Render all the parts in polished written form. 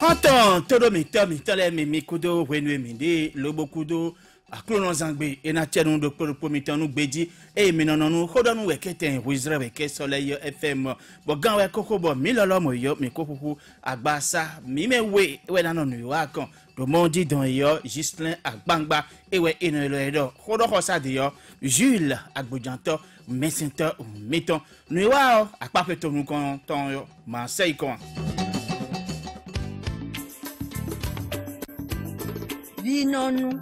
Anton todo mi tole mi kudo wenu mi de lobo kudo akrono zangbe ena tienu do po mi tanu gbeji e mi nonu hodonu wekete wizra weke soleil FM bo gan we koko bo mi lolo mo yo mi kokoko agbasa mi mewe we nanu wa kan do mondi don yo Gislin agbangba ewe eno lo edo hodo hosa de yo Jules agbojanto mesinto meton nu wa o apape to nu kan ton yo Marseille kon Vinonu.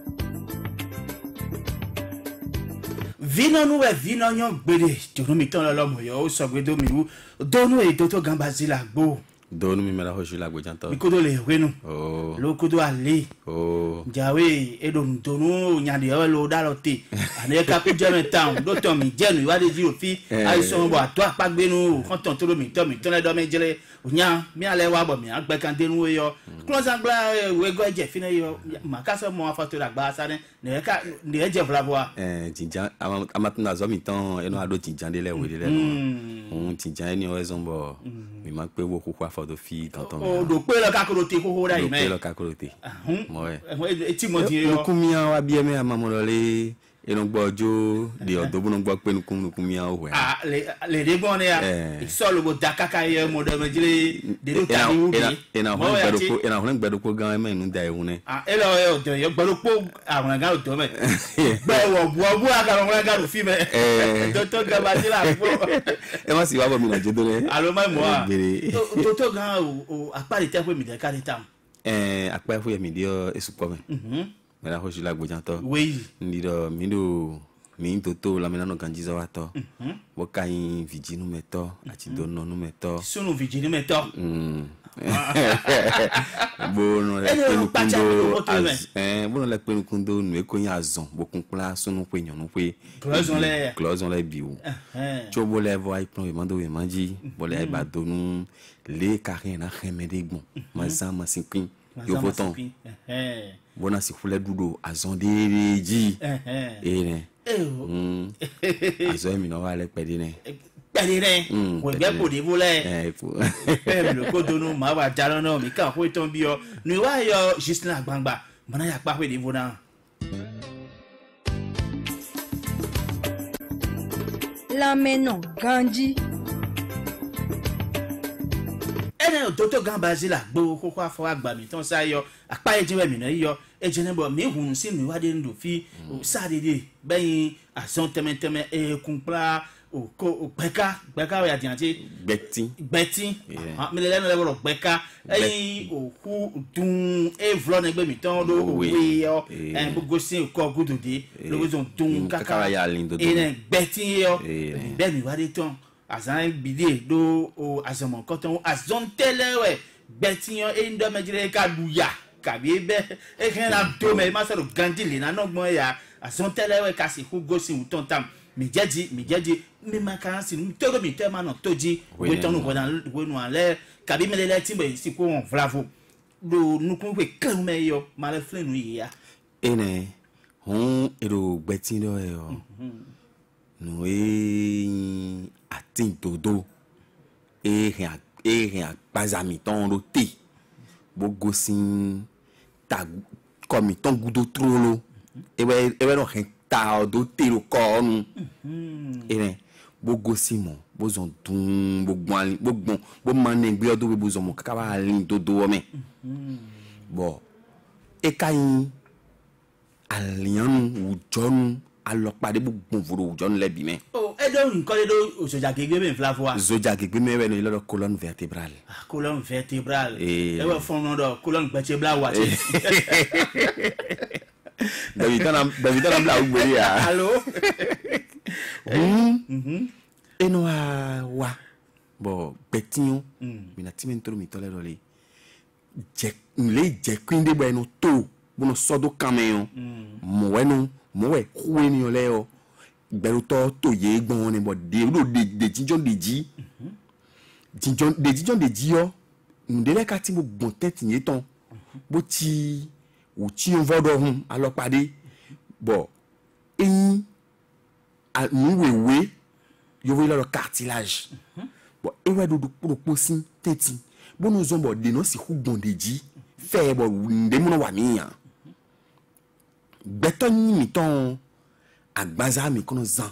Vinonu we vinonyon gbede tonu mi ton lolomo yo o so gbedo mi wu donu e to gambazila gbo donu mi mela hoju la gbojanto mi kodo le wenu oh lo kodo ale oh jawe e don donu nyade o lo dalote ane ka ku jeme town do to mi jenu iwade ji ofi aison bo ato apagbenu kan ton toro mi ton le do mejele onya mi ale wa bo mi agbe kan denu yo close angla we go je fine yo makaso mo afato agba sare ne ka ne je vlavoa tinjan amatuna zo mi ton eno ado tinjan de le we de le on tinjan ni o ezonbo mi ma pe wo koko afodo fi kanton o do pe lo kakoro te koko dai me pe lo kakoro te mo e ti mo di yo kumia wa bi eme amamo lo le eno gbojo de odo bu no gbo pe kumia o we le de gbon ya isolo bo dakaka ye mo do mejile de do ta ni ubi ena ho ngbedo ko gan eme nu da ehune elo yo do yo gbelo po àwọn ga do me gbe wo bu aga àwọn ga do fi me to ga ba ti la po e ma si wa bo mi na jodo le alo mai mo to ga o apari te pe mi de ka de tam apari fu ye mi dio esupo me mera hoju la gbojanto oui ndido mindo mi toto la menano kanjiza wato bo kain viginu meto ati dono nu meto sunu viginu meto bono le penukundo bono le penukundo nu ekonya azon bokunpla sunu pe nyonu pe cloison le biu chobo le vo ai plan mando we manji bo le ba donu le karin na remede gbon mazan masinkin yo voton bona si fule dudo azonde ji ene azo mi no wale pedine we be ko de vole pe lo ko donu ma wa jalo na mi kan ko ton bi yo nu wa yo Gislin agbangba mana ya pa pe de vona La menon ganji. ene toto gambazila gbo koko afo agba mi ton sa yo apa ejiwe mi na yo ejene bo mi hun si mi wade ndo fi o sa dede beyin ason temeteme e kunpla o ko gbeka we adianti gbeti mi le no le bo gbeka eyin o ku dun e vlo na gbe mi ton do o we yo en gbogbo sin ko gudode lo zo dun kaka ya lindo do ene gbeti yo be mi wade ton azan bidé do o azamon koton azon telewe betiyan e ndo mejire ka duya kabi be e ken na do me ma so gandile na nogbon ya azon telewe ka si ku go si uton tam mi jeji mi maka si mi todo mi tema no toji we tonu ko na we nu ale kabi melele ti be si ko won vlavo do nukun we kan me yo ma le flenu ya ene hon ero gbetin do e o no atin todo rien bazami ton lo te bogo sin ta comme ton gudo trolo e no rien ta do te lo ko nu ene bogo simon bozon dun bo manen gbe odo bozon mo kaka ba lin todo o me bo e kayin alian ujonu alopade gbogbo voro ujonu le bi me edo nkan do soja gege be flavo wa soja gege me we no lo colonne vertébrale colonne vertébrale e we fon no do colonne vertébrale wa ti David na bla ugbori ya allo eno wa bo petinho mi na timentro mi tole do le je kwinde bo eno to bono sodo kameyo mo we kueni o le o gbẹ̀rù tó yé gbọ́n ni bọ̀ de jíjọ́ de jí ọ́ ǹdẹ́lẹ́ ká tí mo gbọ̀n tẹ́tì yé tán bó ti ò tí ń fọ́dọ̀ hun alọ́pàdé bọ̀ eyín àmúwèwé yóò lọ́rọ̀ cartilage bọ̀ ewé dodo pòròpó sí tẹ́tì bon nous zombo de no si hu bondeji fait bo nde mo wa mi yan beton ni ton agbaza mi kono zan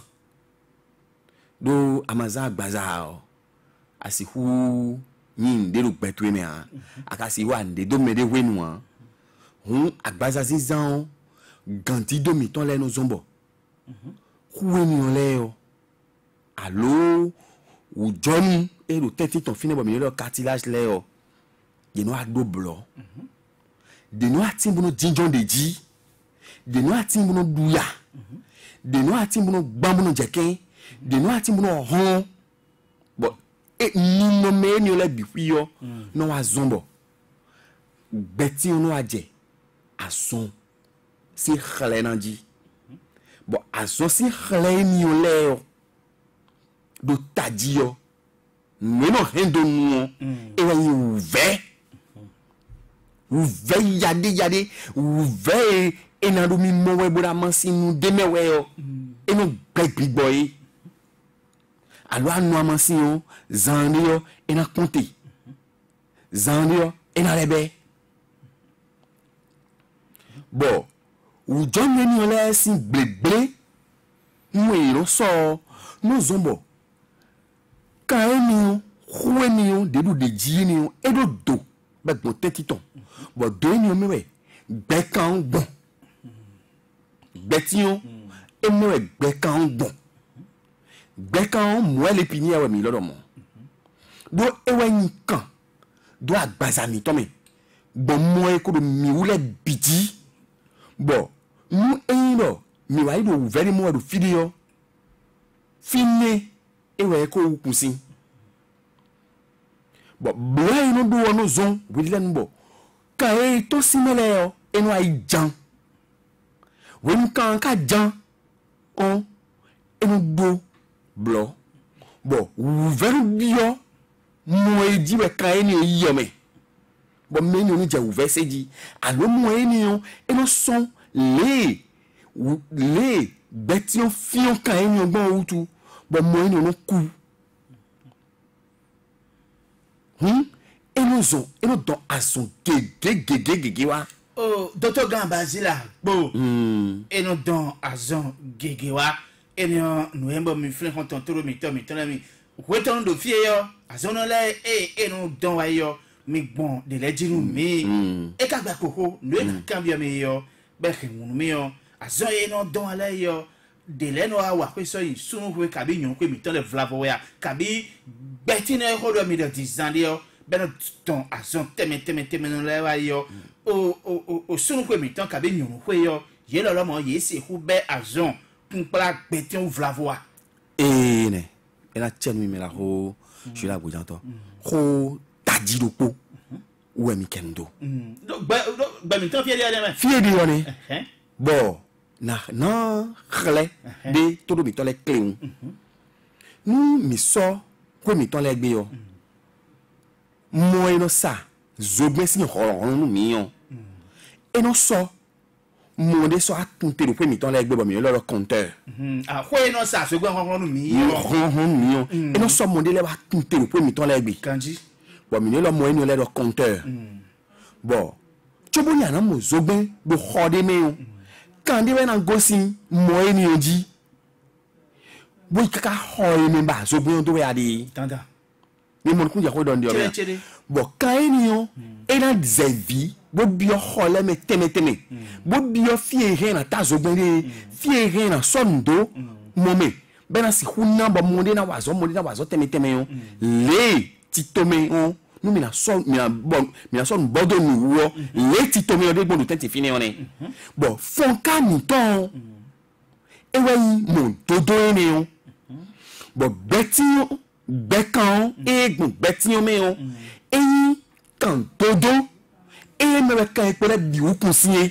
do amaza agbaza o asi hu ni de lu betwe me a akasi wa nde do me de wenu a hun agbaza zizan ganti do mi ton le no zombo hu ni on le o allo ou John et le tête ton fini bon le cartilage le o de no ado blo de no atin bono jinjon de ji de no atin bono duya de no atin bono gbambono jeken de no atin bono hon bon et ni no me ni le bifi yo no wa zombo beti no aje ason si khale nanji bon ason si khale ni o le o do tadi yo mais non hendo nou e wa yi ouve yade ouve e nan do mi mo we bora mansi nou deme we yo e nou big boy alo anu amansi yo zande yo e na konte zande yo e na lebe bon ou John ni ole si bleble nou e ro so no zombo Kaenio, Huenio, de Ginio, et de do, but bon tetiton. But doing you me, Beccan bon. Bettion, et moi, Beccan bon. Beccan, moi, les piniers à mi l'homme. Do ewen kan, do a bazami tome. Bon, moi, écoute, mi ou les biti. Bon, nous, mi wa ido very more de video. Fini. Ewe ko ukusi bo bla no do no zon wilen bo ka e to simele yo eno ai jan wen kan ka jan on eno do blo bo ver bio mo e di we ka eni yo me bo me ni je ouve se di alo mo eni yo eno son le betion fion ka eni bon outu bon moi non coup et nous ont et nous don à son gege wa oh docteur Gambazila bo et nous don à son gege wa et nous embo mi frère content toro mi to mi weton do fie yo azon le et nous don wa yo mi bon de le dinu mi e ka gba koko nous e cambio mi yo be khinu mi yo azon e no don ala yo de leno a wa kweso yi sunu kwe kabi nyon kwe mi ton le vlavo ya kabi betine ho do mi de 10 ans yo ben ton azon teme no le wa yo o sunu kwe mi ton kabi nyon kwe yo ye lo mo ye se hu be azon pla betin vlavo a e ne ela chen mi me la ho je la bo janto ho tadi do po ou mi kendo ba mi ton fie di one bon na khale de todo mi tole clean nous mi so ko mi tole gbe yo mo eno sa zogbe si ho nu mi yo eno so mo de so atunte do ko mi tole gbe bo mi lo compteur ah ko eno sa zogbe ho nu mi yo eno so mo de le wa atunte do ko mi tole gbe kanji bo mi lo mo eno le compteur bon chobo nya na mo zogbe do ho de me yo quand they went and go see more energy boy kaka hoy me ba so bon do ya di tanda ni mon ku ja ko don di o bo kan yo e na zevi bo bi o hole me teme bo bi o fie he na ta zo bon de fie he na sondo mome be na si hunna ba mo de na wazo teme yo le ti tome on nous mina son bodo ni wo le ti to mi o de gbodu tenti fini one bon fon ka ni ton e we mo dodo ni o bon bekan egun betin me o e kan dodo e me kan e pere bi o kun sie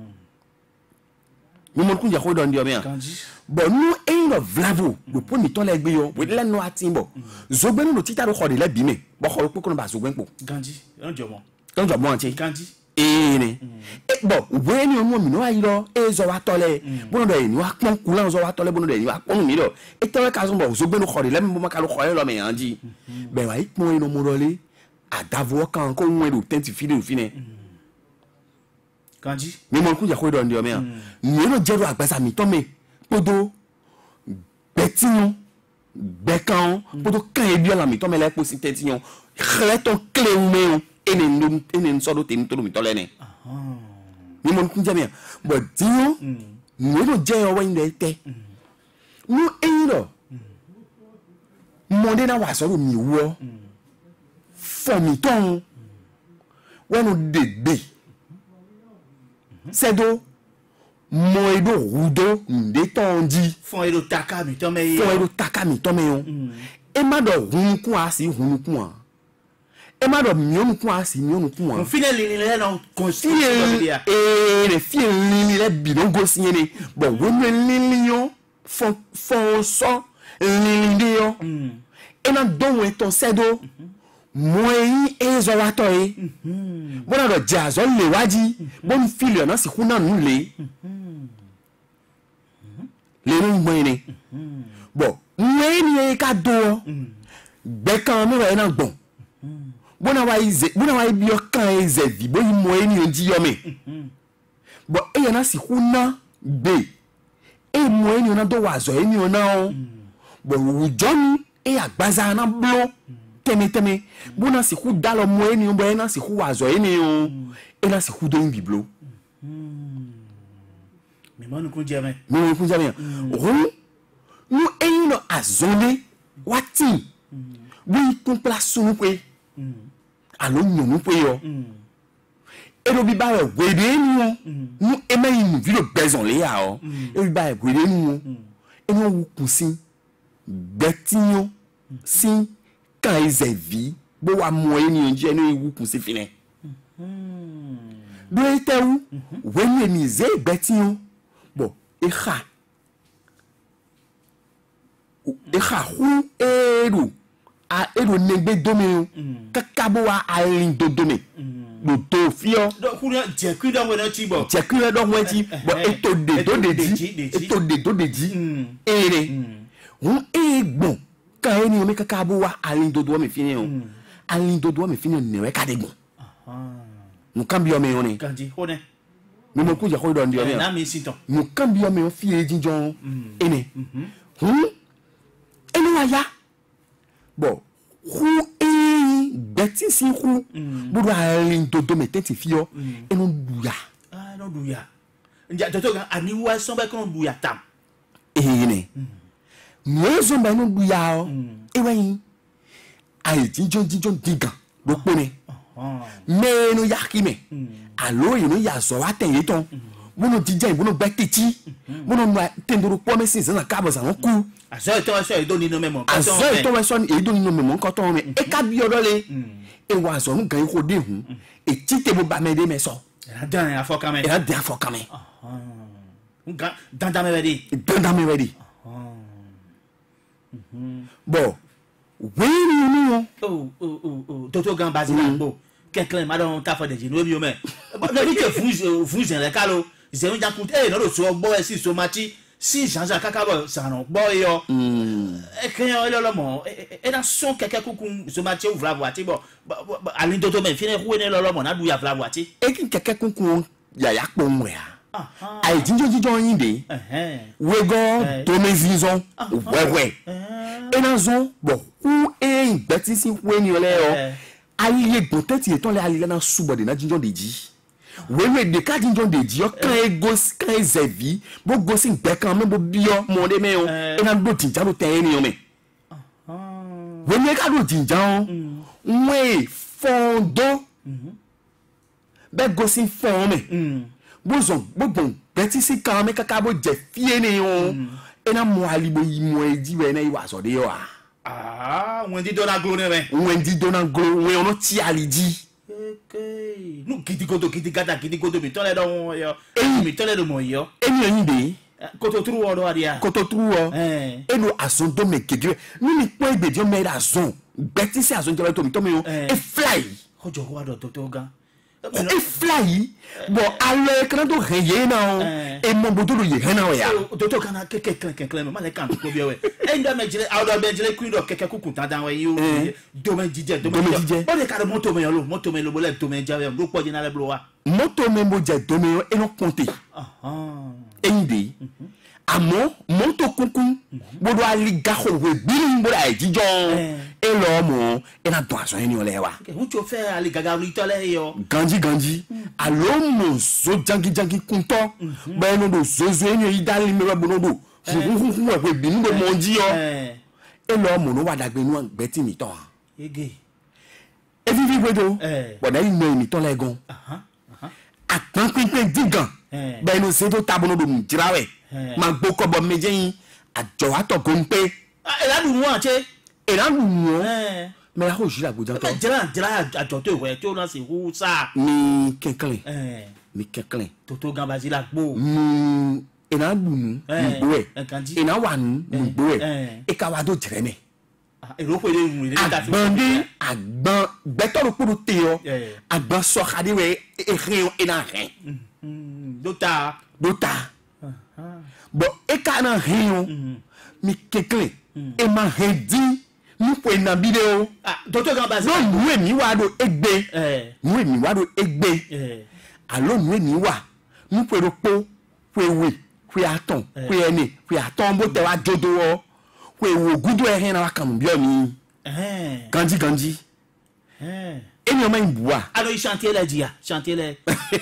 ni mo kun ja ko don di o me bon nous e no vlavo le po ni ton le gbe yo we le no atimbo zogbe no tita ro khode le bi me bo khoro pe ko ba zogbe po ganji on jomo anti ganji ni e bon we ni o mo mi no ayi lo e zo wa tole bono do ni wa pon kulan zo wa tole bono do ni wa pon mi lo e te ka zo bo zogbe no khode le mo ma ka lo khore lo me anji be wa ipon ino mo role adavo kan ko nwe do tenti fide do fine Kanji. mi mo ku ja ko do ndio me ni no jero agbasa mi to me podo betinho bekan podo kan e bi ala mi to me le po si tetinho khleton clé ou me enen so do teni to mi to le ne mi mo ku ja me bo dinho ni no je o wa inde te nu eiro monde na wa so do mi wo fo mi ton wonu degbe sedo moedo rudo ndetonji Fon ero taka mi to me. fo ero taka mi to me yo e ma do hun ku asi hun ku an e ma do mionu ku asi mionu ku On an finit le non fie construction. le fie lili le bidongo signe bon wonu lili yo fo so lili de yo e na don we to sedo moyi ezo wa to e bona do jazo le waji bon fili na si kuna nule le ru ngbe bon mweni e ka do gbe kan mi wa na gbon bona wa bi o kan eze vi bo yi mweni oji yo me bon e na si kuna gbe e mweni na do wa zo e ni ona o bon ujo ni e agbaza na blo teme bona si ku dalo mweni o bo na si ku wa zo e ni o e na si ku do biblo Mais moi, nous connaissons jamais. mi ku jame ru nu eyino azonde wati bi kun place nu pe alo nyonu pe yo ero bi ba wede ni o nu emeyin nu video bezon le ya o ero bi ba wede ni o eno wu kusin betinyo sin kan ezevi bo wa mo eni onje eno wu kusin fine do etewu weni emi ze betinyo bo eha hu edo negbe dome kakabo wa alin dodome do to fio Donc, vous avez dit que dans votre tibo. jekire do weti bo eto de do deji ere hun egbon kan eni o me kakabo wa alin dodo me fini o alin dodo me fini ne we kadegbon mu kan bi o me oni Kanji, on est. mi mo ku je ko do ndio me Na mi siton. mu kan bi o me fi ejinjon ene eni wa ya bo hu beti si hu budu alin dodo me tenti fio enu duya Ah, non, douya. Ndia, toto, ani wa sombe kon douya tam. ene mwezo mba enu duya o ewe yin ai jinjon digan lo pone menu yakime alo inu ya zo wa ten yeton bunu dija ibunu gbetiti bunu na tendoro po mesin sana kabo sa won ku Aso ito ni no memo. azo to we so ni edo ninu memo nkan to me e ka bi odole e wa so ngan ko de hun e tite bo ba me de me so La dan ya fo e kamen. na de afo kame Dan me ready. danda me ready bo we ni no Toto gan bazi na gbo. Quelqu'un m'a donné ta fa de jino bi o me. Le bi ke fun le kalo. Ze un jakut no lo so gbo e si so machi. Si Jean-Jacques Kakabo ça non gbo yo. E kan yo lo mo. E na son keke kukun so machi ou vla voiti bo. Alin toto me fini roué lo mo na du ya vla voiti. e kin keke kunkun ya ya po mwe ai jinjo yin de we go to me zinzon wewe e na zon bo hu e gbeti si hu ni ole o ali le gbon teti eton le ali le na subo de na jinjo deji wewe de ka jinjo deji o kan e gos kan e zevi bo gosin gbe kan me bo bio mo de me o e na do jinja lo ten ni o me we me ka do jinja o we fondo be gosin fon me bozon bobon beti si kan me kaka bo je fie ni o e na mo ali bo yi mo eji we na iwa so de yo Ah, on dit dona glo ne me. wendi dona gro we ono ti aliji Okay. Nu kiti kodo mi tole do yo. Mi tole do mo yo. eni yin de Koto tru odo adia. koto tru o eno ason do me keje ni ni po egbe jo me da zon beti si ason je to mi to me o e fly Ojo wa do toto gan. e fly bon alors quand on rien non et mon boto le rien non ya Doto kana keke ma le kan ko bi we enda me jile awdo be jile queen do keke kuku tan dan we yo do me DJ o de ka moto me lo bole to me jawe do po jina le blo wa moto me mo je do me e no compter ende amo moto kuku bodo ali gaho we birin bodo ai jijo e lo mo e na do aso ni ole wa hu cho fe ali gaga ri to le yo ganji alo mo so jangi kunto ba no do zozo ni idali me bono do hu we binu do mo ji yo e lo mo no wa dagbe nu agbe ti mi to ege e vivi wedo bodo ni mi to le gan atan pinpin digan ba no se to tabono do mi jirawe ma gbo ko bo meje yin ajo wa to gonpe e la du won che mais la roche la gojan to jira ajo to we to na se hu sa mi kenklen toto gan bazi la gbo ena dunu gbo ena wanu gbo e ka wa do jere me ero pe le mu ile ta fi agban beto lo podo te yo agban so khade we e re ena ren dota bo e ka na ren mi kenklen e ma redi nous pouvons na vidéo docteur Gambazi non nous mi wa do egbe nous mi wa do egbe allo nous mi wa nous pouvons po we aton ene aton bo te wa jodo wo wo gudu e hen na wa kan bi omi ganji eni o ma ibuwa alors il chantait la dia chanter les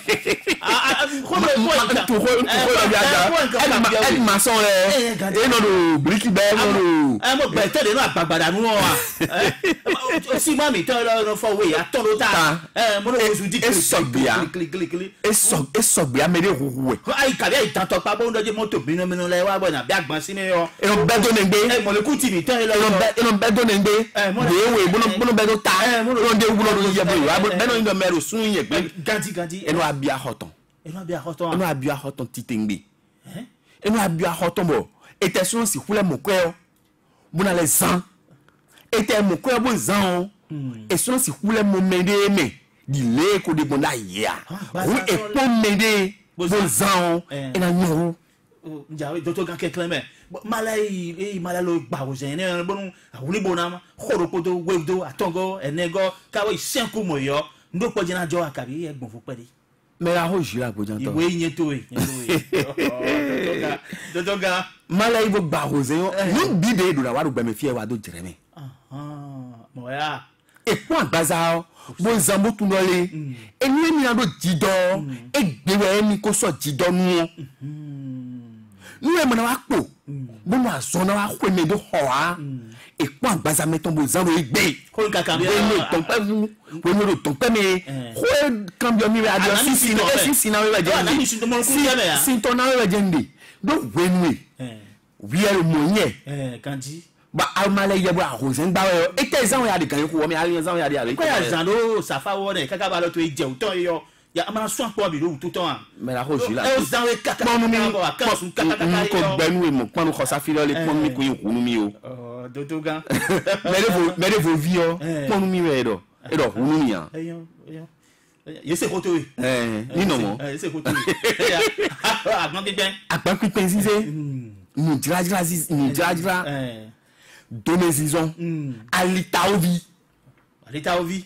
elle maçon le et non do bricky bell no mo gbe te de no agbagbada nu wa si ma mi te no for we aton lo ta mo no ozu di esogbe amere huwe ai ka bi tan to pa bo ndo je moto binu le wa bo na bi agbon si mi yo e no bedo ne gbe mo le ku ti mi te lo e no bedo ne gbe we bono bedo ta mo de wulo do ye bo beno ndo mero sun ye gbe ganji eno abia hoton titengbe eno abia hoton bo ete sun si hule mokwe bona le zan ete mokwe bo zan e sun si hule mo mede me di le ko de bonda ya ru e po mede bo zan ena nyo njawe docteur gan kekleme mala lo gba o zen ne bonu awuni bona khoropoto wedo atongo enego kawo isenku moyo ndo po jina jo akabi egbon fu pede mais la roche la gojan to iwe yin to docteur gan mala ibo gba o zen no bide do la wa do gba me fie wa do jereme moya e po agbaza o bo zambo tunole eni mi ando jido egbewe mi ko so jido nu nous e mana wa po bo mo azona wa ko me do ho wa e po agbaza meton bo zan ro igbe ko nka kan bi ton pe vu wo no ton pe me ko cambio mi radio si na we je si ton na we je ndi do wenwe wi e mo yen kanji ba almale ye bo ahozen gba we e te zan we ade kan ko wo mi ali zan we ade ale ko ya zan do safa wo ne kaka ba lo to e je uton yo ya amana so po bi lo tout temps mais la roche la e zan we kaka ko gbenu e mo ponu ko safiro le pon mi ko yekunu mi o dodo gan mais de vos vies ponu mi we do e do hunu mi an yese koto we ni no mo yese koto we agbon pipin zize ni jira donner zizon alita ovi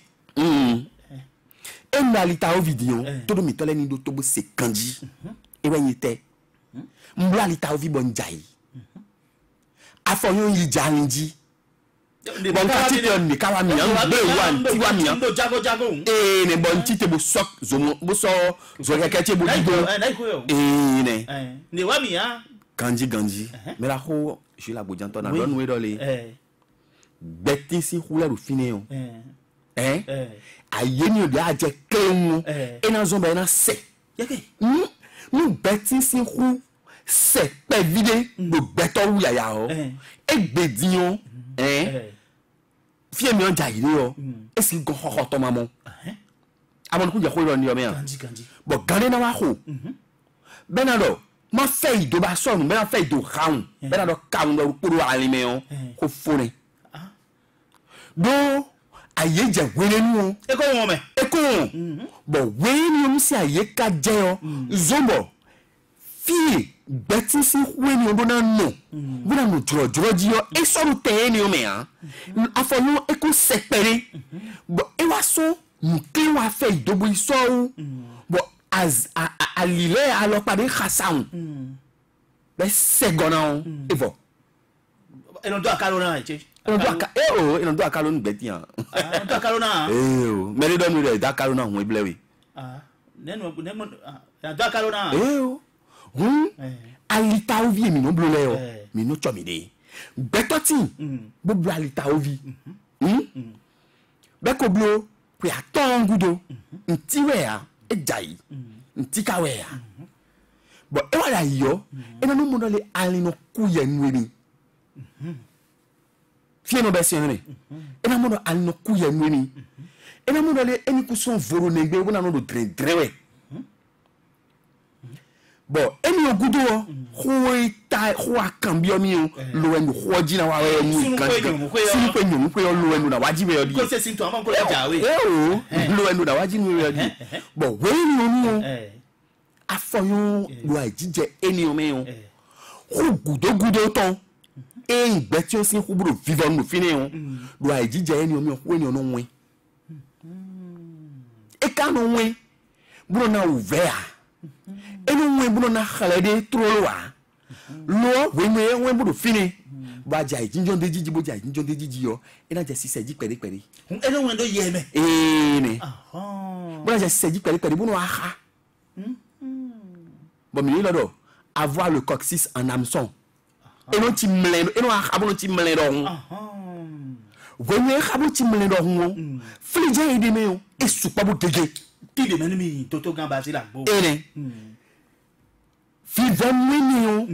en alita ovi dion todo mi tole ni do tobo se kanji e we yete mbla alita ovi bonjai afoyon yi jalinji bon kati te ni kawa mi an be wan ti wa mi an jago ne bon ti te bo sok zomo bo so zo keke bo digo ne wa mi an ganji mais la ho je la bojan to na don we dole betin si hula ru fine yo ayeni o de aje kenwo ena zomba ena se nu betin si hu se pe vide do beto wu ya o egbedion fie mi on jaire yo esi go ho to mamo amon ku je ko ro ni o me an ganji bo gane na wa ho benado ma fei do ba so nu me na fei do raun benado ka un do puru alime on ko fone do aye je wele nu E ko won me. e ko bo we ni o si aye ka je o zombo fi gbeti si we ni o bona no bona no joro ji o e so ru te ni o me an afonu e ko sepere bo e wa so nke wa fe idobo iso o bo as alile alopade khasaun be segona evo E no do akalo na che. Ino do akalo ngbeti an. Do akalo na. Me le don re da akalo na hun iblewe. Nenu do akalo na. Alita ovi mi no blole o. Mi no chomide. Beto tin. Bo blo alita ovi. Be ko blo pe aton gudo. Nti we a ejai. Nti ka we a. Bo e wala yo, e no mo no le alino kuye nwe fie no be siene ena mo no alino kuye nweni ena mo no le eni ku son voro negbe wona no do drewe bo eni ogudo ho akambio mi o lo enu ho jina wa we mu kan sinu pe nyu pe lo enu na waji be odi Ko se sin to amon ko la jawe. lo enu na waji nu we odi bo we ni onu afoyun lo ajije eni o me o ho gudo ton e igbe tí ó sì ń kúbúrò vivant no fini on do ajije eni omi o ni onu win e ka no win buro na uvea eni win buro na khalede trolowa lo we buro fini ba ja ijinjo de jiji bo ja ijinjo de jiji yo e na je sise ji pere E no won do ye me. ni bo na je sise ji pere bo no aha bo mi lodo avoir le coccyx en hameçon. Et non ti mlen, et non abon ti mlen do. Venez abon ti mlen do. Flije ide me o, e supa bo dege. Ti de menu mi toto gan ba la bo. Ene. Fi venni mi o.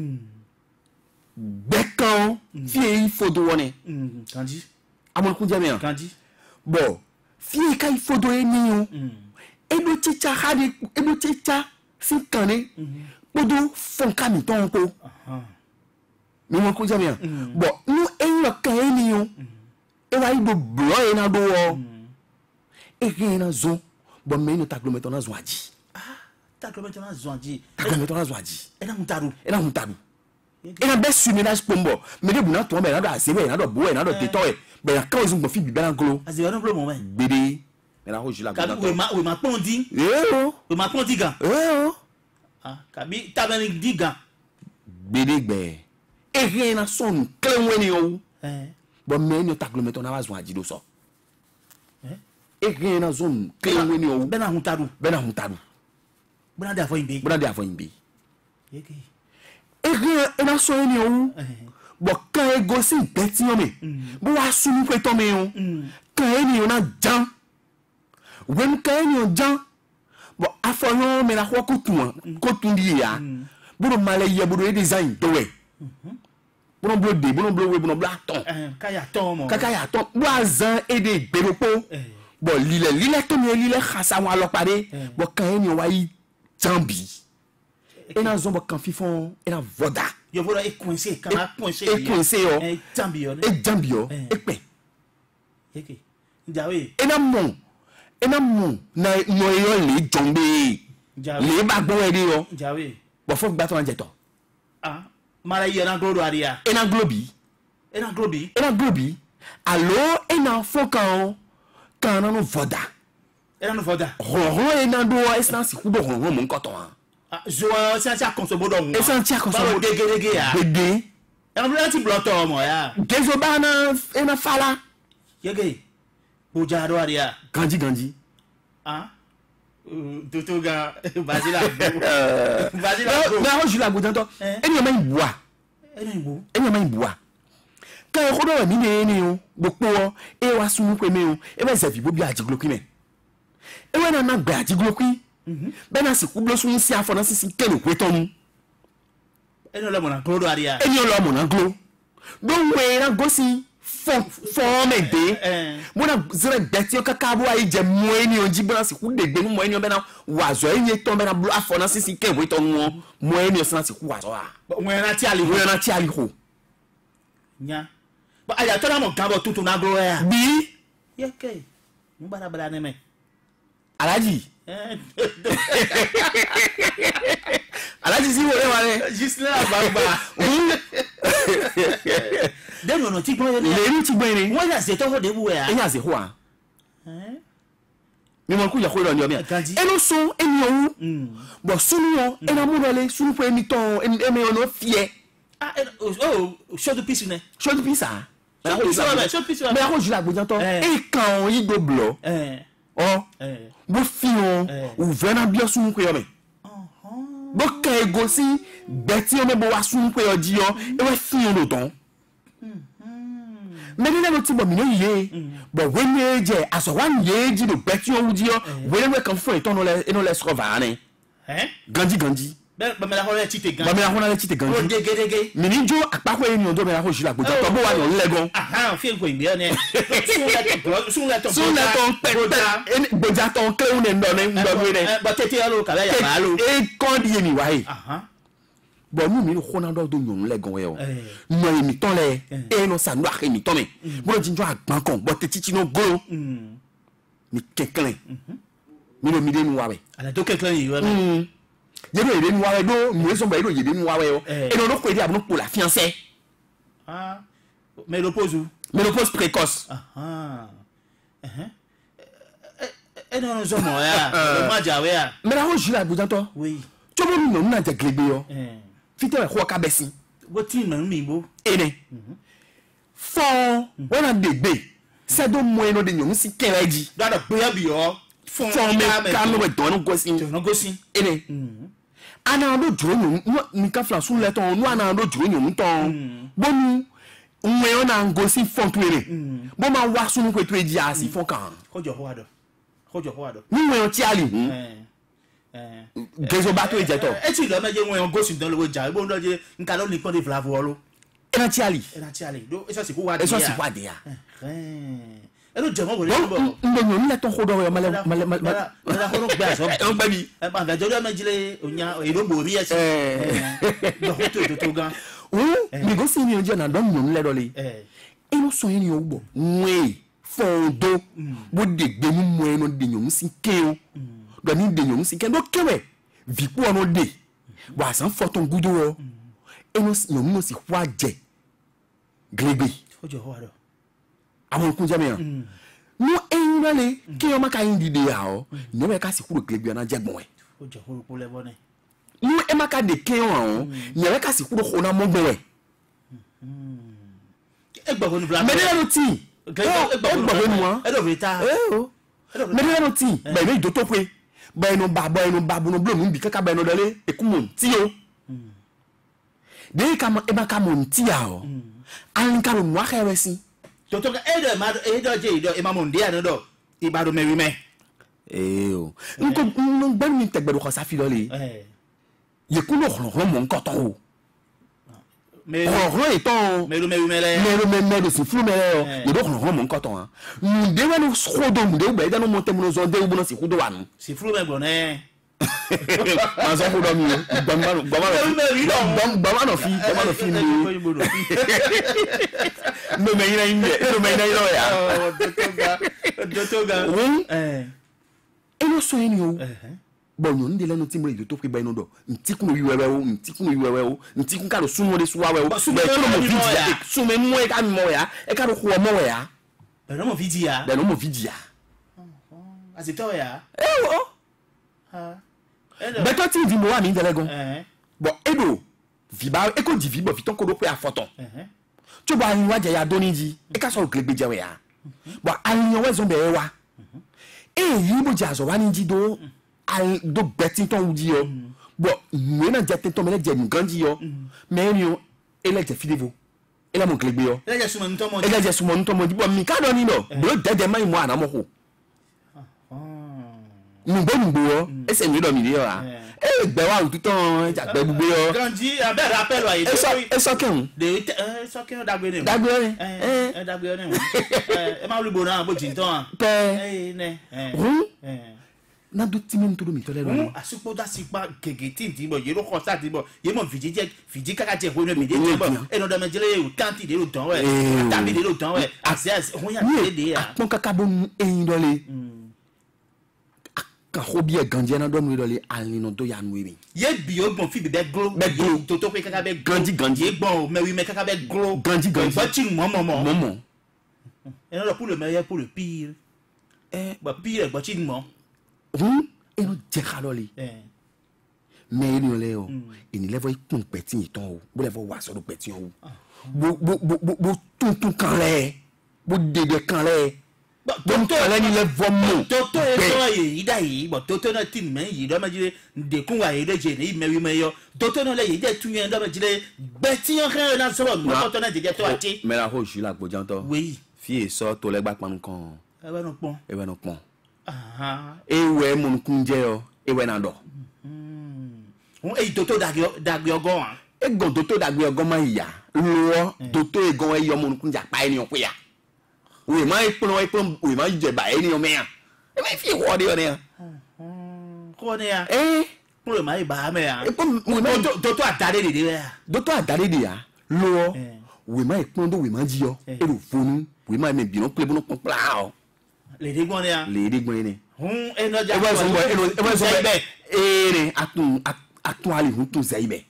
Bekan, fi fodo woni. Kanji. Amon ku jame an. Kanji. Bo, fi ka fodo eni o. E do chicha hade, e do chicha si kane. Podo fonka mi ton ko. Mi mo ko jame an. Bo, nu enyo kan eni o. E wa ido blo e na do o. E ke na zo. Bo me no taklometo na zo aji. Taklometo na zo aji. Taklometo na zo aji. E na huntaru. E na be su mi na spombo. Me de bu na to me na do asebe na do bo e na do teto e. Be na ka ozun gbo fi bi be na glo. Asebe na glo mo me. Gbede. Me na ho jila gbo. We ma pondi. We ma pondi gan. Kabi tabani digan. Gbede gbe. E rien na son clen weni o. Bo me ni taklometo na wazo aji do so. E rien na zone clen weni o. Be na huntaru. Buna de afo imbe. Yeke. E rien na so eni o. Bo kan e go si beti o me. Bo wa sunu pe to me o. Kan eni o na jan. Wen kan eni o jan. Bo afoyon me na ko kotun di ya. Bo male ye bo do design do we. Bo blo de, bo blo we, bo blo aton. Kaya ton mo. Kaya ton. Bo azan e de beropo. Bo lile to me lile khasa wa lo pare. Bo kan eni o wa yi jambi. E na zombo kan fifon, e na voda. Yo voda e coincé, kan coincé. E coincé yo. E jambi yo. E jambi yo. E pe. Yeke. Njawe. E na mon na no yo le jombe. Le bagbo e de yo. Njawe. Bo fo gba to anjeto. Mara yi na glodo aria. E na globi. Allo e na fo kan na no voda. E na no voda. Ro e na do essence ku do ro mo nkoto an. Zo se a consobo do mo. E se a consobo dege ya. Dege. E na blati bloto mo ya. Gezo ba na e na fala. Yege. Bojado aria. Ganji. Toto ga Basila. Na ho jula go danto. Eni ma ibuwa. Eni ma ibuwa. Ka e kodo mi ne ni o. Gbopo o e wa sunu pe me o. E be se fi bo bi ajigloki me. E we na gba ajigloki. Ben na si kublo sun si afo na sisi kelo kwetonu. Eni o lo mo na glodo aria. Don we na gosi form ede. Mo na zere beti o kakabo ayi je mo eni o ji bona si ku degbe mo eni o be na wazo enye to be na blo afo na sisi kelo kwetonu mo eni o sana si ku wazo a. Mo na ti ali ho. Nya. Ba aya to na mo gabo tutu na glo ya. Bi Yeke. Mbara ne me. Alaji. Alaji si wole wale. Juste là baba. Dem no ti gbon ni. Le ni ti gbon ni. Wọ́n ya se to ho de bu ya. E ya se ho a. Mi mo ku ya ko lo ni o mi. Ganji. E no so eni owu. Bo sunu yo e na mu role sunu po emi ton emi ono fie. Ah oh, show the piece ne. Show the piece a. Show piece. Mais ako jula gbo janto. E kan o yi do blo. Oh. Bo fi on ou vena bio sunu ko yo me. Bo ka ego si beti o me bo wa sunu ko yo di yo e we fi on do ton. Mais ni na no ti bo mi no ye. Bo we ne je aso wan ye ji do beti o di yo. We we kan fo e ton no le scova ne. Ganji. Ba me la ho le ti te ganji. Ba me la ho na le ti te ganji. O dege. Mi ni jo apako e ni o do me la ho jula gbo janto bo wa no legon. Aha, fi ko ibi ne. Sun la ton. Gboja ton ke un ndo ne ndo ne. Ba tete alo ka ya ba lo. E kon di mi wa e. Aha. Bon nous mi ko na do nyon legon we o. No emi ton le. E no sa no emi ton me. Bo jinjo agban kon, bo tete ti no go. Mi keklen. Mi no mi de nu wa we. Ala to keklen yi wa me. Ye do ede nu wa we do, mi so ba do ye de nu wa we o. E no ko ede abun pour la fiancée. Ah. Ménopause. Ménopause précoce. Ah. Et non, nous sommes là. Le mois d'Aoué. Mais là, je la boudanto. Oui. Tu vois, nous n'avons pas de glébé. Fite wa kwa kabesi. Woti nan mi bo. Ene. Fon, wana degbe. Se do moeno de nyom si kereji. Da da boya bi yo. Fon me kanu we don gosin. No gosin. Ene. Ana ndo juro nyom, ni ka fla sun leton, no ana ndo juro nyom ton. Bonu nwe ona ngosi fon twere. Bo ma wa sunu kwetu eji asi fon kan. Kojo ho ado. Ni nwe o ti ali. Gezo bato eje to. E ti lo meje nwe on gosin don lo ja. Bo ndo je nka lo ni pon de flavo lo. E na ti ali. Do eso si ku wa de ya. Eso si wa de ya. E lo je mo bo le bo. Ndo nyom le ton khodo yo male. La ho no gbe aso. E gbe bi. E ba vejo lo mejile onya e lo bo ri ese. Do ho to gan. Mi go si ni oje na don nyom le do le. E no so yin yo gbo. Nwe fondo. Bo de gbe mu mo eno de nyom si ke o. Do ni de nyom si ke do kewe. Vi ku ono de. Wa san foton gudo o. E no nyom no si kwa je. Glebe. Kojo ho ado. Àwọn kun jame yan. No enra le ke o maka yin dide ya o. No me ka si kuro glebe na jegbon e. Kojo ho ko le bo ne. No e maka de ke o. Ni we ka si kuro ho na mo gbo e. E gbogbo ni bla. Me de no ti. E gbogbo ni wa. E do vita. O. Me de no ti. Ba me do to pe. Ba eno babu no blo mu bi kaka ba eno dole e ku mo ti o. De ka e maka mo ti ya o. An ka mo wa khawe si. Toto ka e do je do e ma mo ndia no do. I ba do me wi me. O. Nko gba mi te gbedo ko sa fi dole. Ye ku no ro mo nko ton o. Me ro eton. me wi me le. Me do si flu me le o. Ye do ro mo nko ton a. De we no schodo mu de be da no mo te mo no zo de u no si kudo wa no. Si flu me gbo ne. Ma so kudo mi o. Gbama no fi ni. No me ina ino ya. Dotoga. E no so eni o. Bon yo ndele no timbre do to pe ba ino do. Ntikun wi wewe o. Ntikun ka do sunu de suwa wewe. Be to mo vidia. Sume mo e ka mi mo ya. E ka do ko mo ya. Be no mo vidia. Asito ya. O. Beto ti vi mo wa mi ndele gon. Bon edo. Viba e ko di vibo fiton ko do pe afoton. Tu ba yin wa je ya doni ji. E ka so glebe je we ya. Bon aliyan we zo be wa. E yi bo jazo wa ni ji do. Al do betin ton di yo. Bon me na jetin ton me le je ni ganji yo. Me ni yo e le je fidevo. E la mo glebe yo. E le je sumo nton mo. E le je sumo nton mo di bon mi ka do ni no. Bo dede mai mo ana mo ko. Ngbo yo. E se mi do mi de yo a. E gbe wa ututan ja gbe gbugbe yo. Ganji abe rappel wa ide. E so ken. De so ken dagbe ni. Dagbe. Dagbe ni. E ma lu bo na bo jinton. Pe. Ne. na do timen to do mi to le lo asupo da sipa gegeti ndi bo yero ko sa di bo ye mo fiji kaka je ko no mi de bo e no da me jele o kanti de lo don we tabi de lo don we access ho ya de ya pon kaka bo en do le ka hobi e gandi na do mi do le alni no do ya nu mi ye bi o gbon fi be glo to to pe kaka be gandi ye gbon me wi me kaka be glo gandi ba ti mo et non pour le meilleur pour le pire ba pire ba ti mo et no je khaloli mais ni le o ini le vo ipun petin ton o bo le vo wa so do petin o bo tun kan le bo dede kan le donc là ni le vomo toto e ida yi bo toto na tin men yi do ma jire de kun wa ide je ni mewi meyo toto na le yi de tun yen do ma jire beti on kan na so mo toto na de to ati mais la ho ju la gbojan to oui fi so to le gba panu kan e we no pon ewe mun kunje o ewe na do e toto dagbe ogon e gon toto dagbe ogon ma iya lo toto e gon e yo mun kunja pa eni o pe ya we ma ipon we ma je ba eni o me ya e ma fi ho de o ne ya ko ne ya ko le ma ba me ya we ma toto atare de ya toto atare de ya lo we ma ipon do we ma ji yo e ro fonu we ma me bi no ple bu no pon pla o le de gbon ya le de gbon ni e no ja e wa so be ere atun ali hun tun seibe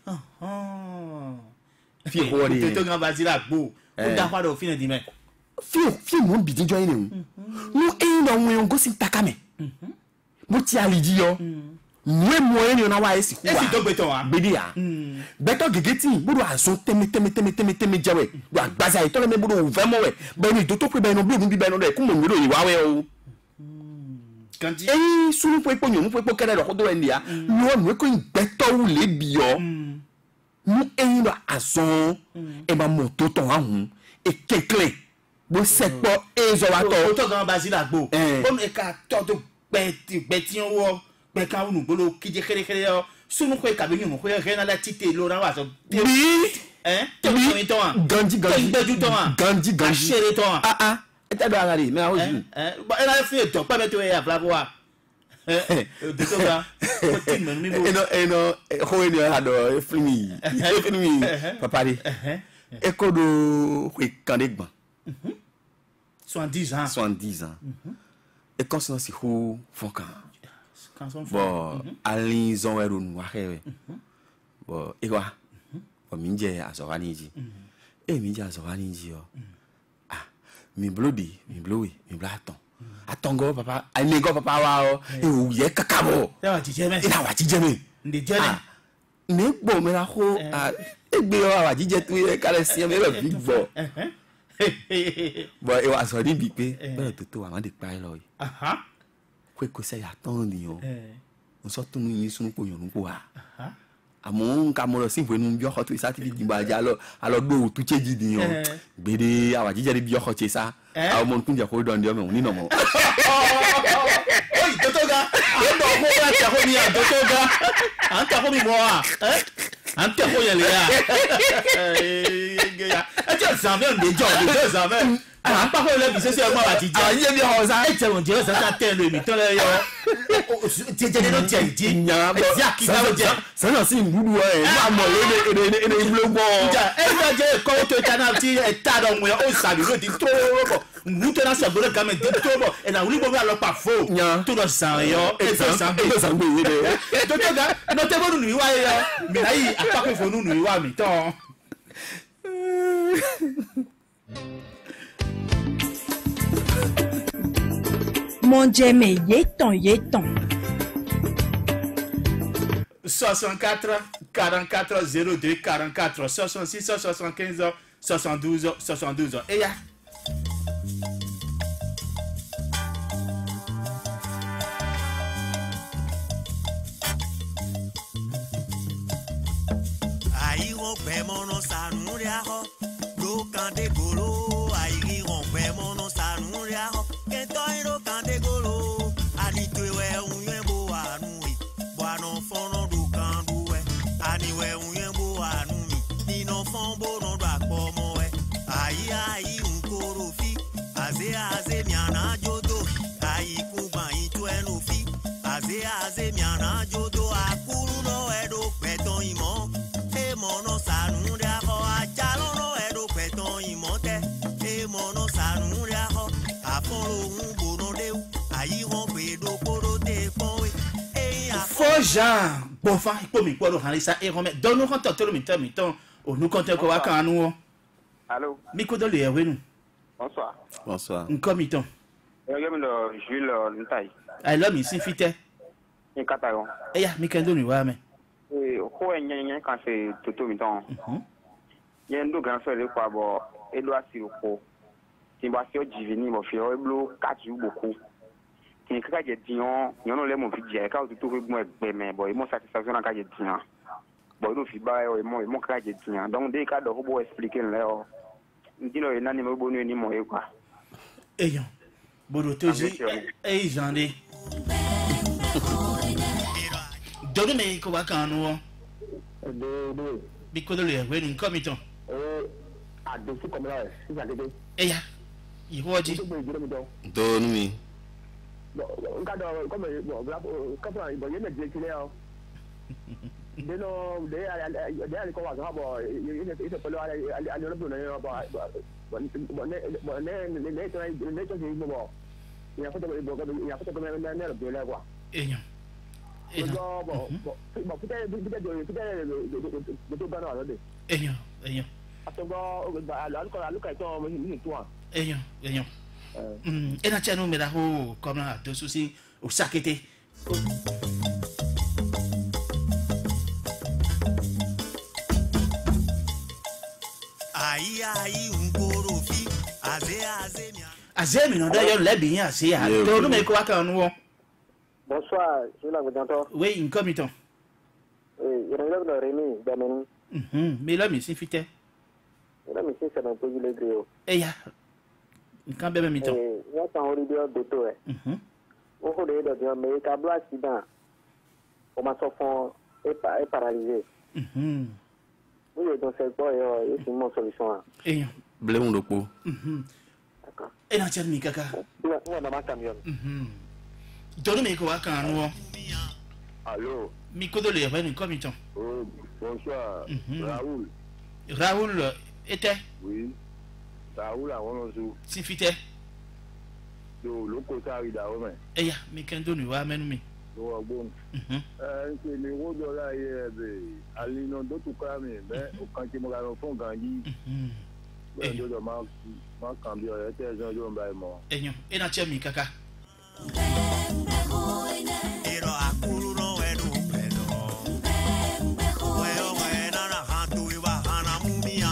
fi ho de toto gan bazira gbo o da pa do fi na di me fi mo bi din join ni no e no we go si takame mo ti aliji yo we mo e ni na wa esi ku wa esi to gbeto wa gbedi ya beto gegeti budu aso teme jewe do agbaza ito le me budu ve mo we be ni to pe be no bi bi be no de ku mo mi do yi wa we o kanji sunu po epo nyonu po epo kere do do endia no no ko beto wu le bi yo mu e ni do aso e ba mo to ton ahun e kekle bo sepo ezo wa to gan bazira gbo bon e ka to to peti owo pe ka unu gbolo kije kere yo sunu ko e ka be nyun ko e na la tite lo ran wa so bi to mi to an ganji chere to an e ta do ara ri me a oju e na fi to pa me to e afla wa de to ga ko tin me mi bo eno ho ni ha do flimi papa ri e ko do ko kan de gban 70 ans et quand c'est si ho fonkan bon ali zon we ro nu wa he bon e wa bon mi je azorani ji mi je azorani ji o mi blodi mi blowi mi blaton atongo papa ani go papa wa o e o ye kakabo e wa jije me ndi je me ne gbo mi ra ho egbe o wa jije tu e kale si me lo big bo bon e wa so ni bi pe be to wa ma de pa lo yi ko se ya ton ni o mo so tun ni sunu po yon po wa àmọ́ nǹkan mo lọ sí ìwé nu bí ọkọ̀ tó ìsá ti fi dìbò àjà alọ́ gbòòrò tó chéjì nìyàn gbèdé àwọn àjíjẹ́ bí ọkọ̀ ṣe sá àwọn ọmọ nǹkan jẹ́ kó dán ní ọmọ òun nínà mọ́. oyi tó ga àwọn ọmọ ọkọ̀ wà tẹ̀kọ́ mi àjọ tó ga à ń tẹ̀kọ́ mi mọ́ wa à ń tẹ̀kọ́ yẹn lè ya ẹ jẹ́ ìsàmẹ́ òǹdéjọ́ ìsàmẹ́ à ń pàkó ilé ìṣẹ́sẹ́ ọmọ àtijọ́ àyè bí ọ̀sá ẹ tẹ̀ wọ̀n jẹ́ ọ̀sán ká tẹ̀ lómi tán lẹ́yọ jẹjẹ nínú jẹ ìdí ẹ̀jẹ̀ àkíkọ́ jẹ sẹ́nà sí ìlúlu ẹ̀ máa mọ̀ èdè ìgbélógbọ́ ìjà ẹ̀jẹ̀ jẹ́ ìkọ́wọ́ tó ìta náà tí ẹ̀ tá lọ wọ̀nyẹn ó sàbí ló di tó rọ́bọ̀ wútẹ́ náà sọ̀gbọ́n ló gàmẹ̀ di tó bọ̀ ẹ̀ náà wúlí gbogbo àlọ́pàá fò tó lọ sàn yọ ètò sàngbé yé dẹ. tó tó ga iná tẹ́ bọ́ọ̀nù nìyí wáyé yọ mìíràn yìí apákòfò nù nìyí wá mi tán. Mon Dieu, mais yéton. 64 44 02 44 66 75 72. Et ya. Aïe, on paie mon nom, ça nous réarro. L'aucun des golos. Aïe, on paie mon nom, ça nous réarro. Qu'est-ce l'aucun des golos? Allez, tu es où y'a beau à nous. Bois non, fond, non, du can, du ouais. Allez, où y'a beau à nous. Ni non, fond, beau, non, doit pas, moi. Aïe, un corofi. Azé, y'en a jodo. Aïe, couban, y tu es nos filles. Azé, Jean, Bofan, il peut me rendre ça et remettre. Donne-nous quand le mi-temps, nous comptons qu'on va quand nous. Allô? Miko de l'air, oui, nous. Bonsoir. Bonsoir. Un comité. Je suis Jules Ntaï. Ah, l'homme, il s'est fité. Un Catalan. Eh, ya, Mikendo, nous, ouais, mais. Quand c'est tout le temps, il y a un grand frère quoi, bon, Edouard Siroko. Il va faire du vini, il va faire un 4 jours beaucoup. Il y a quelqu'un qui dit, il y a un lémon qui dit, il y a un tout le monde, mais bon, il m'a satisfaction dans le cas de dit. Bon, il faut pas, il m'a cas de dit. Donc, dès qu'il y a des robots expliqués, là, il dit, il y a un animal bonheur, ni moi, quoi. Eh, yon. Bodotoji, eh, j'en ai. Donne-moi quoi quand nous. Miko de l'air, oui, un comité. Eh, ya. Il va dire. Donne-moi. Et na tiano mera ho comme là de souci au sakété. Aïe aïe un korofi, azé mia. Azé mi non d'ailleurs les bien assez à tout mais quoi quand nous. Bonsoir, je suis là, vous entendez? Oui, un comité. Il y a un Rémi, Damien. Mais là mais c'est fité. Là, mais c'est un peu le gréo. Eh ya. Quand même mi temps. Il y a un holiday de tout. On faut les dire, mais il y a un accident. On m'a sorti et paralysé. Oui, donc c'est quoi, c'est une solution. Eh ya. Blé mon dopo. D'accord. Et na tiano mi kaka. Oui, on a ma camion. Donne-moi quoi quand nous. Allô? Miko de l'air, un comité. Oh, bonsoir. Raoul. Raoul était. Oui. Raoul a reçu. Si fité. Le côté arrive à Romain. Eh ya, Mikendo nous va mener. Donc, bon. C'est le rôle de la Alino d'autres cas, mais quand il m'a fait gagner, je demande ma cambio était un jour mort. Eh non, et na tiami kaka. Ero akuru no edu pedo. Weo wena na hantu iwa hana mumia.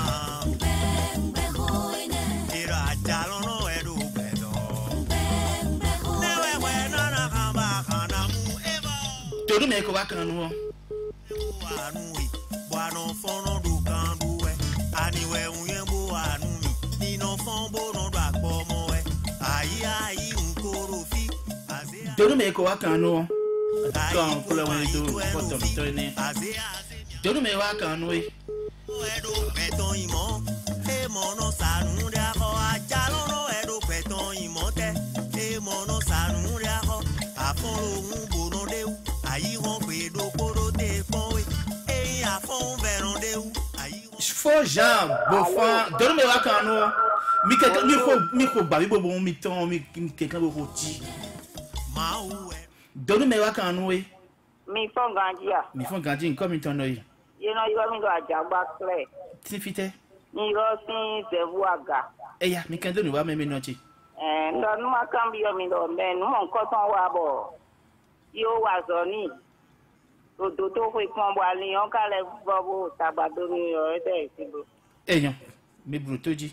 Ero ajalo no edu pedo. Newe wena na hamba hana mu eva. Todo me ko wa kan nu. Anui, boano fono du kanduwe. Aniwe unyembo anumi. Nino fombo no dwa pomowe. Ayi ayi unkorofi. Todo me ko wa kan nu. Quand pour le moment photo tourner. Todo me wa kan nu. Edo peton imo. E mono sanu de ako ajalo no edo peton imo te. E mono sanu de ako. Afolo umbono de u. Ayi won pedo koro de fonwe. E afon veron de u. Faux Jean, Bofan, todo me wa kan nu. Mi ko ba bi bobo mi ton mi quelqu'un bo roti. Ma ou Todo me wa kan nu. Mi fon ganjia. Mi fon ganji nko mi ton no yi. You know you want me to ajagba clear. Ti fité. Ni ro sin sevu aga. Eh ya, mi kendo ni wa me no chi. Ndo nu ma kan bi yo mi do me nu mo nko ton wa bo. Yo wa zo ni. Do to ko ipon bo ali on ka le bobo tagbado ni o ete isibo. Eh yan, mi brutoji.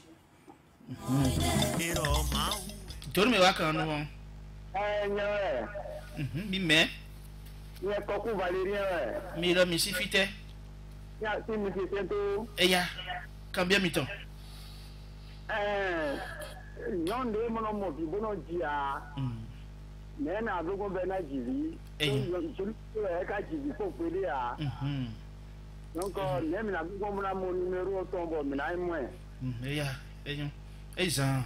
ero ma ou. Todo me wa kan nu. Mi me. Il y a beaucoup Valérien. Mi lo mi si fité. Il y a une mission. Eh ya, combien mi temps? Non, de mon nom, du bon dia. Mais na dogo bena jivi. Je le ka jivi pour pédé à. Donc, même na dogo mon numéro tombe, mais na moi. Eh ya, eh yon. Eh Jean.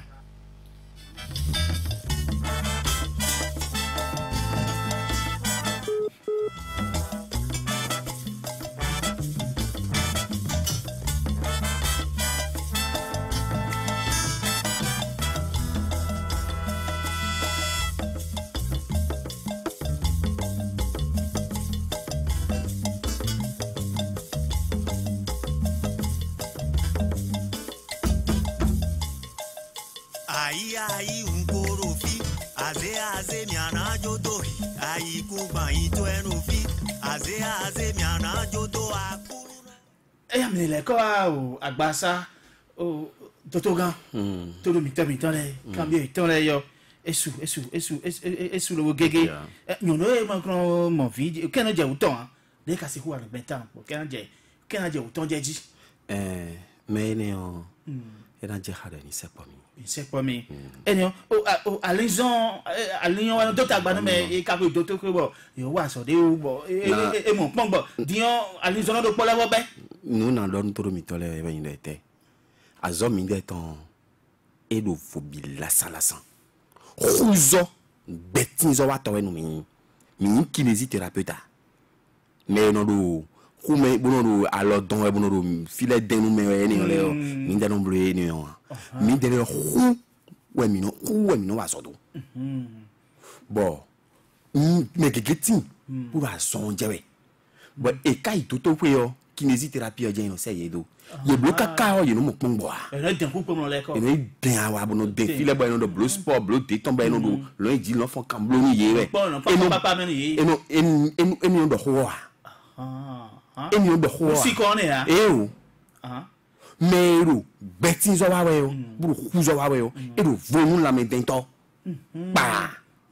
Ayi ayi unkorofi. Aze miana jodo. Ayi kuba ito enofi. Aze miana jodo akuru. Mais les quoi agbasa totogan todo mitan le cambio itan le yo esu le gege nyono e makron mon vie kena je utan le ka se ku an betan kena je utan jeji mais ne o era je hada ni c'est pas mi enyo alison wa do ta gba no me e ka bo do to ko bo yo wa so de o bo e mo pon bo dion alison do pola bo be nous n'en donne trop mitole e ben était azo mi de ton e do fobi la salasan xuzo betin zo wa to we no mi kinésithérapeute mais no do xume bono do alo don we bono do file denu me we ni le o mi de no blue ni o mi de le xu we mi no wa so do bon mais que tin pour va son jewe bon e kai toto pe o kinésithérapie o je no se ye do ye bloka ka o ye no mo pongbo a e den ku pomo le ko e den awa bono de file boy no do blue sport blue de tombe no do lo e ji lo fon kan blue ni ye we e no papa me ni ye e no do ho a e no do ho a si ko ne a e o mero betin zo wa we o buru khu zo wa we o e do vonu la me den to pa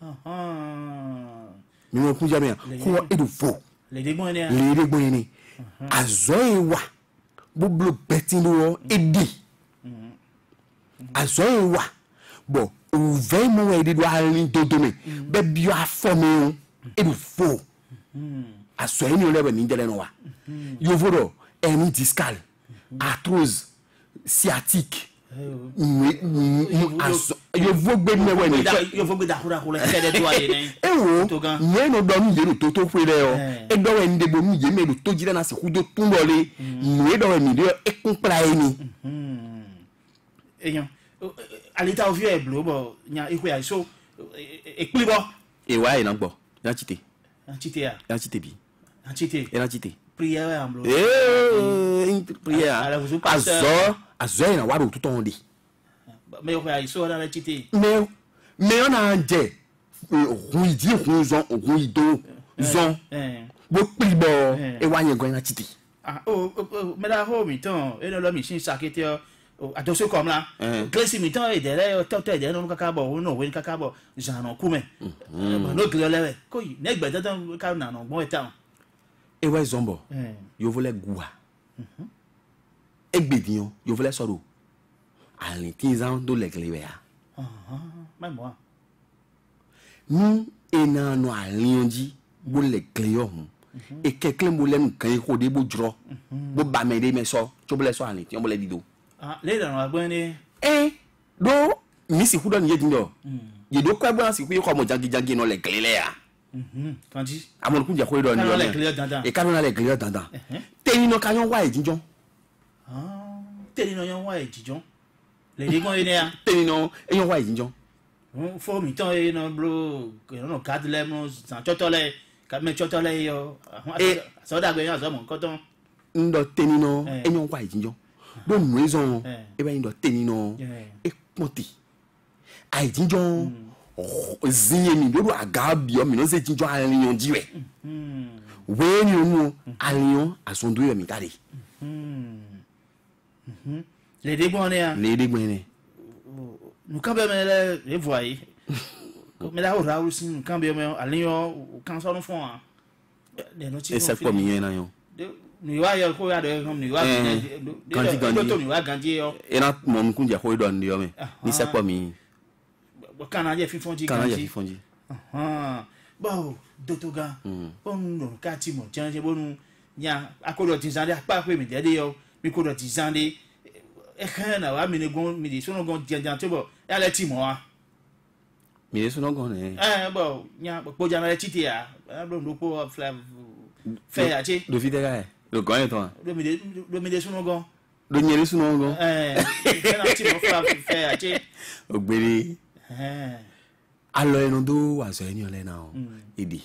mi mo ku ja me ko e do fo le de bon ne le de bon ni azoe wa bublo betin lo edi azoe wa bo uve mo we di do alin dodo me be bio afome e do fo azoe ni o le ni dele no wa yo vodo eni discal arthrose sciatique yo vogbe me we ni yo vogbe da kura kula ke de do ale ni e wo ye no do mi ye to to fwe de o e do we ndebo mi ye me to jire na se ku do tun lo le ni do we mi de e kun pra ni eyan alita ofi e blo bo nya iku ya so e pli bo e wa e na gbo ya chite ya chite bi ya chite e na chite prière en blo prière azo na wa do tuton de mais o ya so na chite mais on a je ruidi runzon ruido zon bo pli bo e wa yen go na chite mais la ho mi ton e no lo mi sin sakete o adoso comme là glesi mi ton e dere to de no kaka bo no we kaka bo janon kume no glele ko yi ne gbe dan ka na no gbon eta e wa zombo yo vole gua egbedion yo vole soro alin tinzan do le glele ya mai mo nous ena no alionji bo le glele ohun e kekle mo lenu kan ko de bo jro bo ba me de me so cho bo le so alin ti bo le dido le dan agbon ni do mi si hudo ni ye dindo ye do kwa gba si ku ko mo jangi no le glele ya kanji amon ku je ko do ni o le glele dandan e kan na le glele dandan teyin no kayon wa ejinjon teyin no yon wa ejinjon le de gon ni a teyin no eyon wa ejinjon fo mi ton e no bro no card le mo san chotole ka me chotole yo so da gbe yan so mo nkan ton ndo teyin no eyon wa ejinjon do nu ezon e ba ndo teyin no e ponti ejinjon zinye mi do agabi o mi no se jinjon aliyon jiwe we ni onu aliyon asondo yo mi tare le de bon ne nous quand même les voyer mais là ora aussi nous quand même aliyon kan so no fon a de no ti e se po mi yen na yo ni wa yo ko ya de ni wa ni wa ganji yo e na mo mi kunje ko do ndi yo me ni se po mi kana je fifonji bon dotoga bon no ka ti mo janje bonu nya akodo ti zande apa pe mi de yo mi kodo ti zande e kan na wa mi ne gon mi di so no gon janjan to bo ya le ti mo wa mi de so no gon ne bon nya po jana le ti ya bro ndo po flav fe ya ti do fi de ga lo gon e to do mi de so no gon do nyere so no gon kan na ti mo flav fe ya ti ogbere alo enu do wa so eni ole na o edi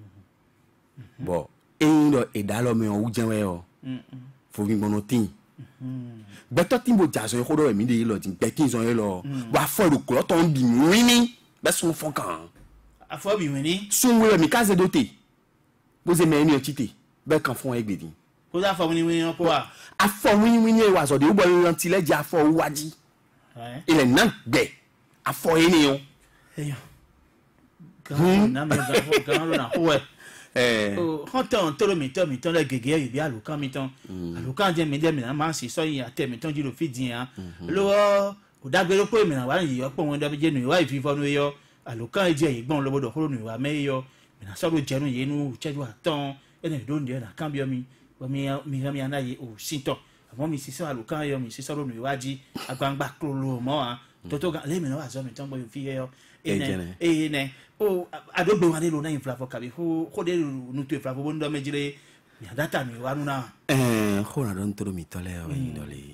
bo eyin do idalo me o ujen we o fo mi gbono tin beto timbo jazo ko do mi de lo tin be kin zo lo wa fo ro ko ton bi wini be sun fon kan afọ bi wini sun we mi kaze doté bo ze me ni otite be kan fon egbedi ko da fọ wini ko wa afọ wini wa so de bo ran ti le ja afọ waji ile nan gbe afọ eniyan eyo na me ga ro na ko Quand on mi le gege yi bi alukan mi ton alukan je mi de mi na ma si so yin ate mi ton ji lo fi din an lo o dagbero pe mi na wa yi yo po won do bi je nu wa ifi fo nu yo alukan je yi gbon lo bodo kuro nu wa me yo mi na so lo je nu ye nu cheju atan ene do ndi na kan bi mi mi anaye o sinto àwọn mi si so alukan yo mi si so lo nu wa ji agbangba klolo mo an toto ga le mi na wa so mi ton bo fi yo ene o adogbe wa de lo na inflafo kabi ko de nu to inflafo bo ndo mejire mi data mi wa nu na ko na don toro mi tole o yin dole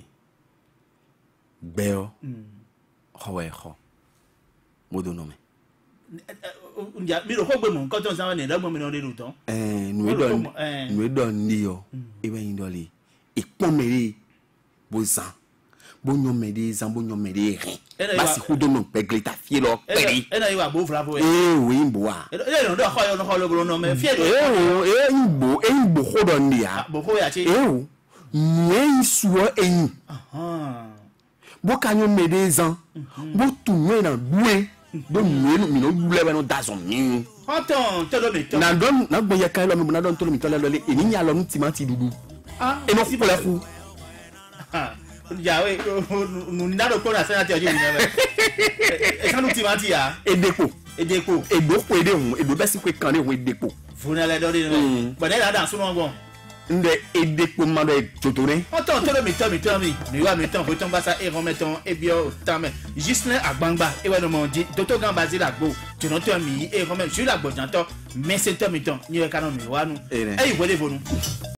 beo howe ho modo no me nja mi ro ko gbe mo nkan ton sa wa ni dagbo mi no de lu ton nu do ni yo ibe yin dole ipon mere bozan bo nyon mede zan bo nyon mede rin basi ko do no pegle ta fie lo peri ena iwa bo flavo oui mboa no do ko yo no ko lo no me fie mbo ko do ni ya bo ko ya chi ni suo en bo ka nyon mede zan bo tu me na bue do mi no bule ba no dazon ni Attends, tolo mi ton na don na gbo ya ka lo mi na don tolo mi tolo lo le eni ya lo nu timati dudu e no si pola fu ya we nu ndaro ko na se ati oje ni na e kanu timati ya edepo edepo edehun edo besi kwe kan ehun edepo funale do ni but na da sun won nde edepo ma do jotore Attends, tolo mi ton mi wa mi ton ko ton ba sa e ron meton e bi o tame Gislin Agbangba e wa no mo di Dr. Gambazi Lagbo tu no ton mi e ron me ju Lagbo janto mais c'est ton mi ton ni e kanu mi wa nu e iwe le vonu